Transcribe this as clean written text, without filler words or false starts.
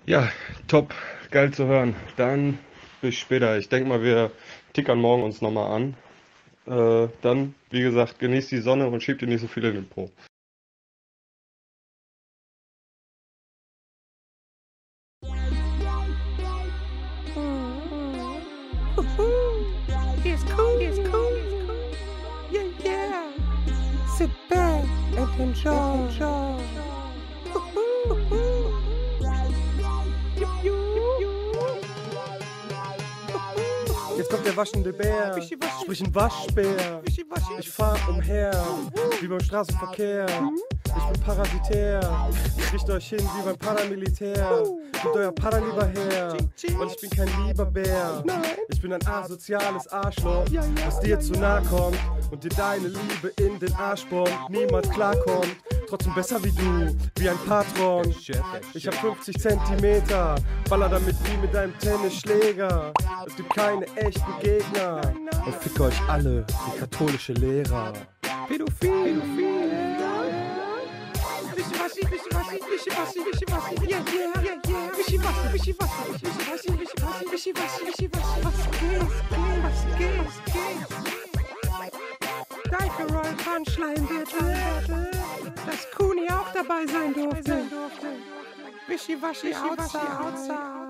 Ja, top, geil zu hören. Dann bis später. Ich denke mal, wir tickern morgen uns nochmal an. Dann, wie gesagt, genießt die Sonne und schiebt dir nicht so viel in den Po. It's cool, it's cool, yeah, yeah. Sit back and enjoy. Jetzt kommt der waschende Bär, sprich ein Waschbär. Ich fahr umher, wie beim Straßenverkehr. Ich bin parasitär, ich richte euch hin wie beim Paramilitär. Gebt euer Para lieber her, und ich bin kein lieber Bär. Ich bin ein asoziales Arschloch, das dir zu nah kommt und dir deine Liebe in den Arsch bombt. Niemand klarkommt, trotzdem besser wie du, wie ein Patron. Ich hab 50 Zentimeter, baller damit wie mit deinem Tennisschläger. Es gibt keine echten Gegner und fick euch alle wie katholische Lehrer. Pädophil. Wischiwaschi, yeah, yeah. Wischiwaschi. Was geht? Danke, Royal Punchline Battle, dass Kuni auch dabei sein durfte. Wischiwaschi outside.